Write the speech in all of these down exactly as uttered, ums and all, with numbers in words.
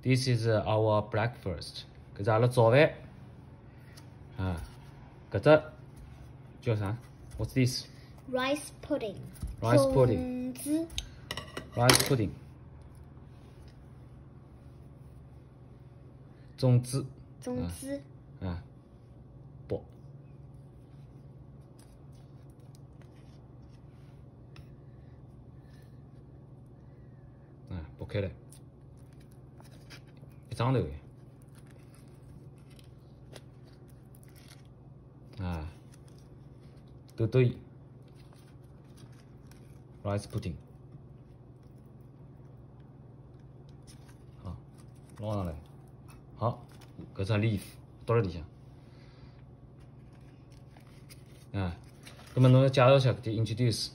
This is our breakfast， 搿是阿拉早饭。啊，搿只叫啥 ？What's this? Rice pudding. Rice pudding. 粽子。 Rice pudding. 粽子。 粽子。 啊，剥。啊，剥开来，一张头的。啊，豆豆盐 ，rice pudding， 好，捞上来，好，搿只 leaf 倒辣里向，啊，葛末侬要介绍一下搿点 introduce。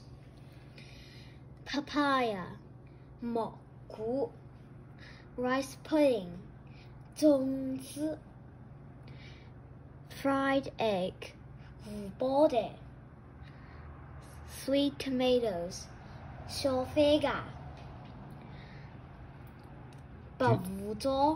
papaya 蘑菇 rice pudding 粽子 fried egg 五包蛋 sweet tomatoes 小番茄白胡椒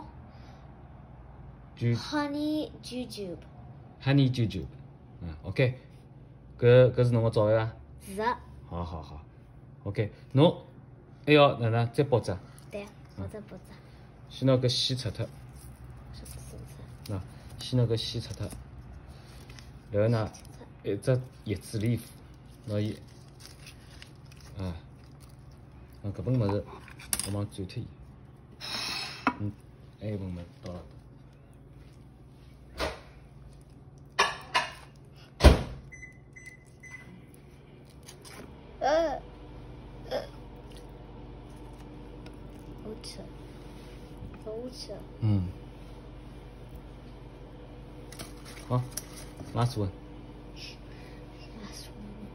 honey jujube honey jujube， 啊 ，OK， 搿搿是侬个早饭伐？ 是的。 好好好 ，OK， 侬还要哪能再剥只？ 对，我再剥只。 先拿搿线拆脱。 什么色彩？ 喏，先拿搿线拆脱，然后呢，一只叶子 leaf， 拿伊，啊，拿搿本物事，我帮转脱伊，嗯，还有一本物事倒了。 呃呃，好吃，好吃。 嗯。好 ，last one。 last one。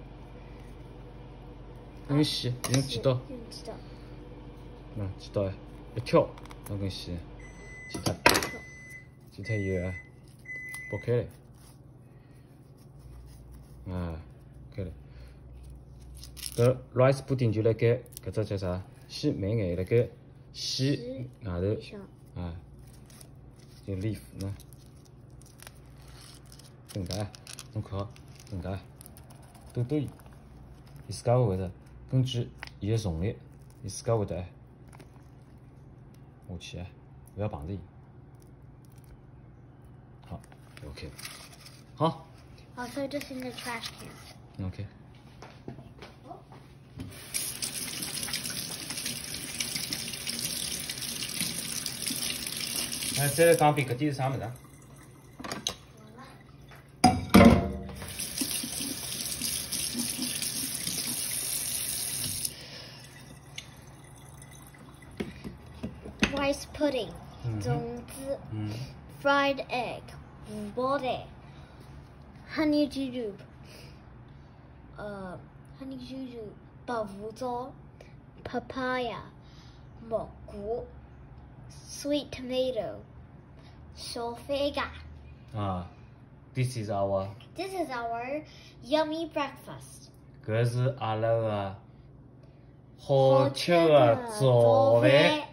用线，用剪刀。 用剪刀。 嗯，剪刀哎，一挑，那根线，剪脱，剪脱以后啊，剥开来，啊，开来。搿 rice pudding 就辣盖搿只叫啥？线慢眼辣盖线外头啊，就 leaf 呢。等待，侬看，等待，豆豆盐，伊自家会得根据伊个重力，伊自家会得哎下去哎，勿要碰着伊。好 ，OK， 好。 I'll throw this in the trash can. OK。哎，再来讲遍搿点是啥物事啊？ Rice pudding 粽子 fried egg 五包蛋 honey jujube 呃 honey jujube 白胡椒 papaya 蘑菇 sweet tomato 小番茄啊 ，This is our This is our yummy breakfast 搿是阿拉个好吃个早饭。